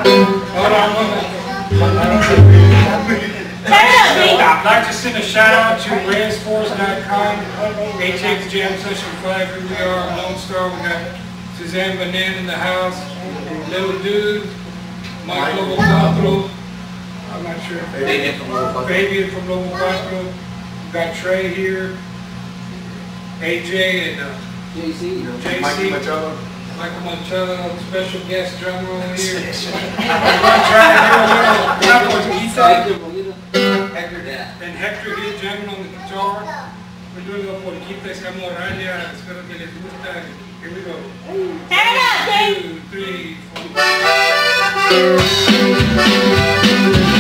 I'd like to send a shout out to ResForce.com, ATX Jam Session flag, who we are, LoneStar. We got Suzanne Banan in the house, Little Dude, Mike Lobo Cuatro. I'm not sure if Fabian from Lobo Cuatro. We got Trey here, AJ and JC. Michael Moncello, special guest drummer over here. We're going to try to do a little and Hector here jamming on the guitar. We're doing a little Polquita, se llama Oralia. Espero que les gusta. Here we go. 1, 2, 3, 4.